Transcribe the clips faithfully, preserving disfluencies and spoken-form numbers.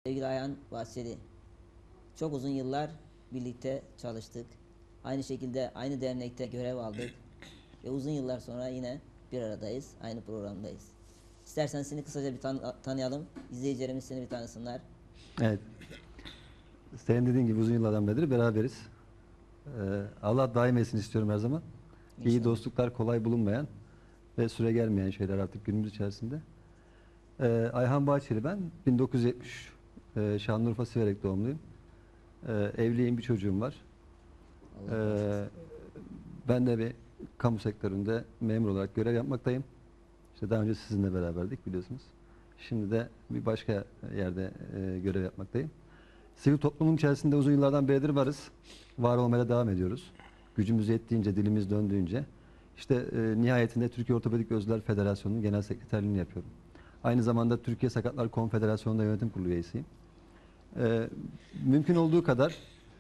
Sevgili Ayhan Bahçeli, çok uzun yıllar birlikte çalıştık. Aynı şekilde aynı dernekte görev aldık. Ve uzun yıllar sonra yine bir aradayız, aynı programdayız. İstersen seni kısaca bir tan tanıyalım, izleyicilerimiz seni bir tanısınlar. Evet. Senin dediğin gibi uzun yıllardan beridir beraberiz. Ee, Allah daim etsin istiyorum her zaman. İyi İnşallah. dostluklar kolay bulunmayan ve süre gelmeyen şeyler artık günümüz içerisinde. Ee, Ayhan Bahçeli ben. bin dokuz yüz yetmiş e, Şanlıurfa Siverek doğumluyum. Ee, evliyim, bir çocuğum var. Allah razı Ee, olsun. ben de bir kamu sektöründe memur olarak görev yapmaktayım. İşte daha önce sizinle beraberdik biliyorsunuz. Şimdi de bir başka yerde e, görev yapmaktayım. Sivil toplumun içerisinde uzun yıllardan beridir varız. Var olmaya devam ediyoruz. Gücümüz yettiğince, dilimiz döndüğünce. İşte e, nihayetinde Türkiye Ortopedik Özürler Federasyonu'nun genel sekreterliğini yapıyorum. Aynı zamanda Türkiye Sakatlar Konfederasyonu'nda yönetim kurulu üyesiyim. E, mümkün olduğu kadar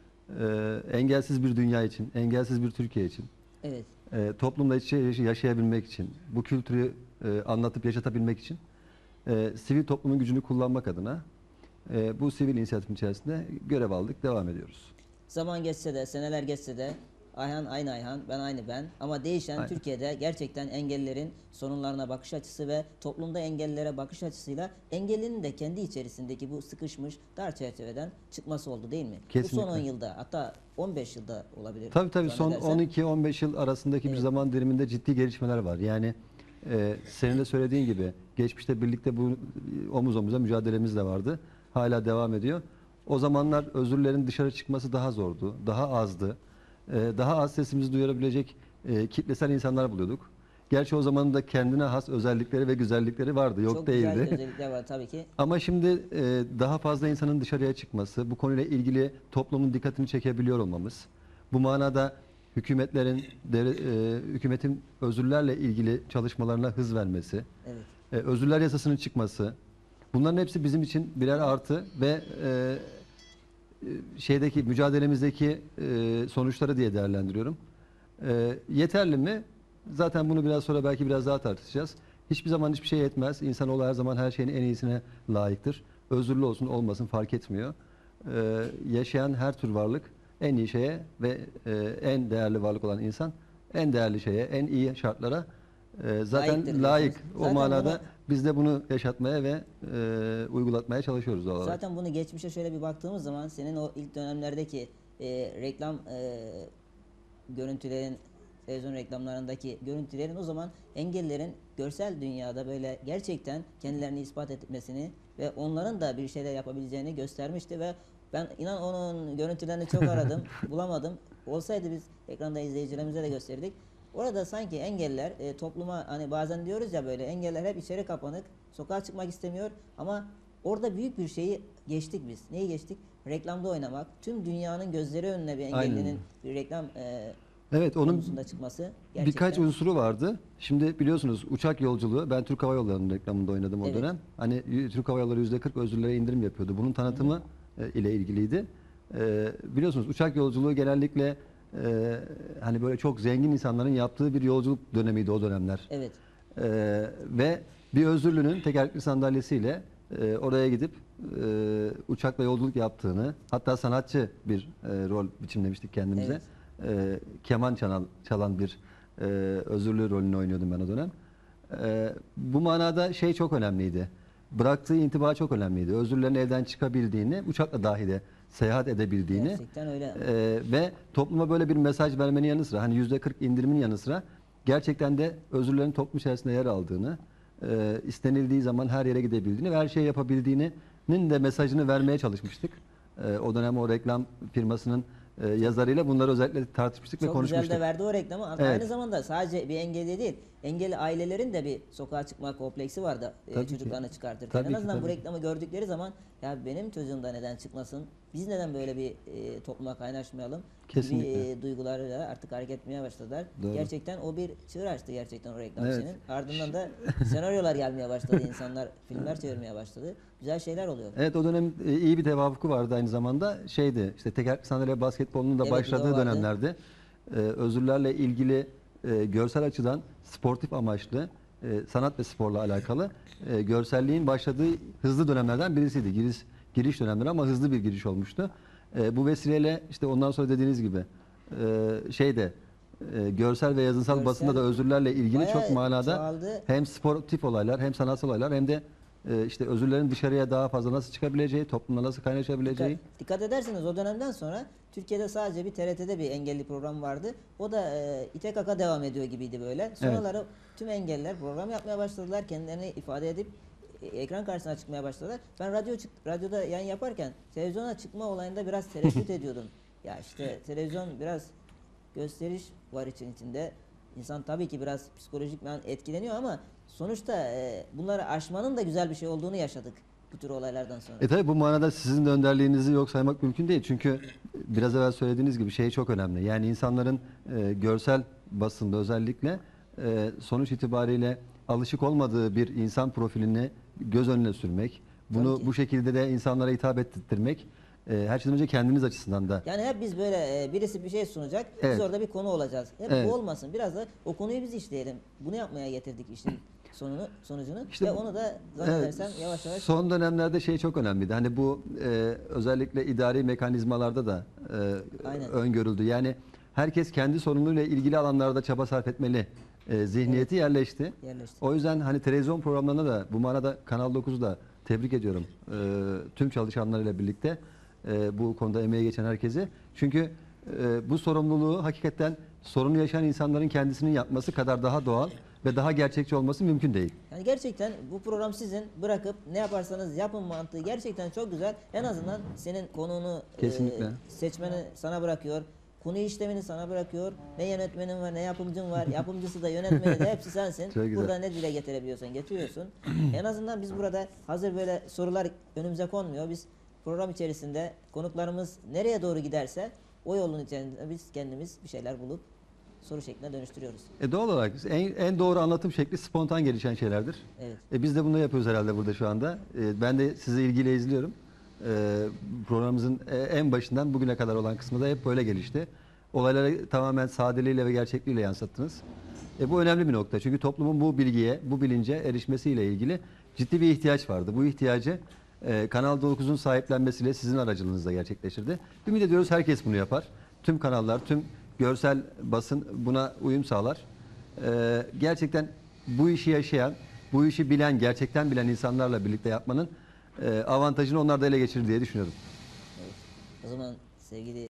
e, engelsiz bir dünya için, engelsiz bir Türkiye için, Evet. e, toplumda iç içe yaşayabilmek için, bu kültürü e, anlatıp yaşatabilmek için e, sivil toplumun gücünü kullanmak adına e, bu sivil inisiyatifin içerisinde görev aldık, devam ediyoruz. Zaman geçse de, seneler geçse de Ayhan aynı Ayhan, ben aynı ben. Ama değişen Aynen. Türkiye'de gerçekten engellerin sorunlarına bakış açısı ve toplumda engellilere bakış açısıyla engellinin de kendi içerisindeki bu sıkışmış dar çerçeveden çıkması oldu değil mi? Kesinlikle. Bu son on yılda, hatta on beş yılda olabilir. Tabii tabii son zannedersem. on iki on beş yıl arasındaki bir Evet. zaman diliminde ciddi gelişmeler var. Yani e, senin de söylediğin gibi geçmişte birlikte bu omuz omuza mücadelemiz de vardı. Hala devam ediyor. O zamanlar özürlerin dışarı çıkması daha zordu, daha azdı. E, daha az sesimizi duyurabilecek e, kitlesel insanlar buluyorduk. Gerçi o zaman da kendine has özellikleri ve güzellikleri vardı, yok Çok değildi. güzel özellikler var tabii ki. Ama şimdi e, daha fazla insanın dışarıya çıkması, bu konuyla ilgili toplumun dikkatini çekebiliyor olmamız, bu manada hükümetlerin, devlet, e, hükümetin özürlerle ilgili çalışmalarına hız vermesi, Evet. e, özürler yasasının çıkması, bunların hepsi bizim için birer artı ve e, e, şeydeki mücadelemizdeki e, sonuçları diye değerlendiriyorum. E, yeterli mi? Zaten bunu biraz sonra belki biraz daha tartışacağız. Hiçbir zaman hiçbir şey yetmez. İnsanoğlu her zaman her şeyin en iyisine layıktır. Özürlü olsun olmasın fark etmiyor. Ee, yaşayan her tür varlık en iyi şeye ve e, en değerli varlık olan insan en değerli şeye, en iyi şartlara e, zaten Layıktır layık. diyorsunuz. O Zaten manada bunu- biz de bunu yaşatmaya ve e, uygulatmaya çalışıyoruz doğal olarak. Zaten bunu geçmişe şöyle bir baktığımız zaman senin o ilk dönemlerdeki e, reklam e, görüntülerin, televizyon reklamlarındaki görüntülerin o zaman engellilerin görsel dünyada böyle gerçekten kendilerini ispat etmesini ve onların da bir şeyler yapabileceğini göstermişti ve ben inan onun görüntülerini çok aradım, bulamadım. Olsaydı biz ekranda izleyicilerimize de gösterdik. Orada sanki engelliler e, topluma, hani bazen diyoruz ya, böyle engeller hep içeri kapanık, sokağa çıkmak istemiyor ama orada büyük bir şeyi geçtik biz. Neyi geçtik? Reklamda oynamak. Tüm dünyanın gözleri önüne bir engellinin Aynen. bir reklam e, Evet, onun konusunda çıkması gerçekten. birkaç unsuru vardı. Şimdi biliyorsunuz uçak yolculuğu, ben Türk Hava Yolları'nın reklamında oynadım o Evet. dönem. Hani y- Türk Hava Yolları yüzde kırk özürlere indirim yapıyordu. Bunun tanıtımı e, ile ilgiliydi. E, biliyorsunuz uçak yolculuğu genellikle e, hani böyle çok zengin insanların yaptığı bir yolculuk dönemiydi o dönemler. Evet. E, ve bir özürlünün tekerlekli sandalyesiyle e, oraya gidip e, uçakla yolculuk yaptığını, hatta sanatçı bir e, rol biçimlemiştik kendimize. Evet. E, keman çalan, çalan bir e, özürlü rolünü oynuyordum ben o dönem. E, bu manada şey çok önemliydi. Bıraktığı intiba çok önemliydi. Özürlerin evden çıkabildiğini, uçakla dahi de seyahat edebildiğini Gerçekten öyle. e, ve topluma böyle bir mesaj vermenin yanı sıra, hani yüzde kırk indirimin yanı sıra gerçekten de özürlerin toplum içerisinde yer aldığını, e, istenildiği zaman her yere gidebildiğini ve her şeyi yapabildiğinin de mesajını vermeye çalışmıştık. E, o dönem o reklam firmasının e, yazarıyla bunları özellikle tartışmıştık ve Çok güzel konuşmuştuk. de verdi o reklamı. Evet. Aynı zamanda sadece bir engelli değil, engelli ailelerin de bir sokağa çıkma kompleksi vardı e, Tabii ki. çocuklarını çıkartırken. Tabii En ki, azından bu tabii ki. reklamı gördükleri zaman ya benim çocuğum da neden çıkmasın, biz neden böyle bir e, topluma kaynaşmayalım Kesinlikle. gibi e, duygularıyla artık hareket etmeye başladılar. Doğru. Gerçekten o bir çığır açtı gerçekten o reklam Evet. senin. Ardından da senaryolar gelmeye başladı, insanlar filmler çevirmeye başladı. Güzel şeyler oluyor. Evet, o dönem e, iyi bir tevafuku vardı aynı zamanda. Şeydi işte tekerlekli sandalye basketbolunun da Evet, bir de başladığı o vardı. dönemlerde e, özürlerle ilgili e, görsel açıdan sportif amaçlı e, sanat ve sporla alakalı e, görselliğin başladığı hızlı dönemlerden birisiydi. Giris giriş dönemleri ama hızlı bir giriş olmuştu. E, bu vesileyle işte ondan sonra dediğiniz gibi e, şeyde e, görsel ve yazınsal Görsel basında da özürlerle ilgili bayağı çok manada çoğaldı. hem sportif olaylar hem sanatsal olaylar hem de e, işte özürlerin dışarıya daha fazla nasıl çıkabileceği, toplumla nasıl kaynaşabileceği. Dikkat, dikkat ederseniz o dönemden sonra Türkiye'de sadece bir T R T'de bir engelli program vardı. O da e, İ T K K devam ediyor gibiydi böyle. Sonraları tüm engelliler program yapmaya başladılar. Kendilerini ifade edip e, ekran karşısına çıkmaya başladılar. Ben radyo çık, radyoda yayın yaparken televizyona çıkma olayında biraz tereddüt ediyordum. Ya işte televizyon biraz gösteriş var için içinde. İnsan tabii ki biraz psikolojikmen etkileniyor ama sonuçta e, bunları aşmanın da güzel bir şey olduğunu yaşadık bu tür olaylardan sonra. E tabi bu manada sizin de önderliğinizi yok saymak mümkün değil. Çünkü biraz evvel söylediğiniz gibi şey çok önemli. Yani insanların e, görsel basında özellikle e, sonuç itibariyle alışık olmadığı bir insan profilini göz önüne sürmek, bunu Tabii ki. bu şekilde de insanlara hitap ettirmek e, her şeyden önce kendiniz açısından da. Yani hep biz böyle e, birisi bir şey sunacak, Evet. biz orada bir konu olacağız. Hep Evet. bu olmasın. Biraz da o konuyu biz işleyelim. Bunu yapmaya getirdik işin sonunu, sonucunu İşte ve bu- onu da Evet, zannedersem yavaş yavaş son dönemlerde şey çok önemliydi. Hani bu e, özellikle idari mekanizmalarda da e, Aynen. öngörüldü. Yani herkes kendi sorunuyla ilgili alanlarda çaba sarf etmeli e, zihniyeti yerleşti. yerleşti. O yüzden hani televizyon programlarına da bu manada Kanal dokuzu da tebrik ediyorum. E, tüm çalışanlarıyla birlikte e, bu konuda emeği geçen herkesi. Çünkü e, bu sorumluluğu hakikaten sorunu yaşayan insanların kendisinin yapması kadar daha doğal ve daha gerçekçi olması mümkün değil. Yani gerçekten bu program sizin, bırakıp ne yaparsanız yapın mantığı gerçekten çok güzel. En azından senin konuğunu e, Kesinlikle. seçmeni sana bırakıyor. Konu işlemini sana bırakıyor. Ne yönetmenin var, ne yapımcın var. Yapımcısı da yönetmeni de hepsi sensin. Çok güzel. Burada ne dile getirebiliyorsan getiriyorsun. En azından biz burada hazır böyle sorular önümüze konmuyor. Biz program içerisinde konuklarımız nereye doğru giderse o yolun içerisinde biz kendimiz bir şeyler bulup soru şekline dönüştürüyoruz. E doğal olarak en, en doğru anlatım şekli spontan gelişen şeylerdir. Evet. E biz de bunu yapıyoruz herhalde burada şu anda. E, ben de sizi ilgiyle izliyorum. E, programımızın e, en başından bugüne kadar olan kısmı da hep böyle gelişti. Olayları tamamen sadeliğiyle ve gerçekliğiyle yansıttınız. E, bu önemli bir nokta. Çünkü toplumun bu bilgiye, bu bilince erişmesiyle ilgili ciddi bir ihtiyaç vardı. Bu ihtiyacı e, Kanal dokuzun sahiplenmesiyle sizin aracılığınızla gerçekleştirdi. Ümit ediyoruz herkes bunu yapar. Tüm kanallar, tüm görsel basın buna uyum sağlar. Ee, gerçekten bu işi yaşayan, bu işi bilen, gerçekten bilen insanlarla birlikte yapmanın e, avantajını onlar da ele geçirir diye düşünüyorum. Evet. O zaman sevgili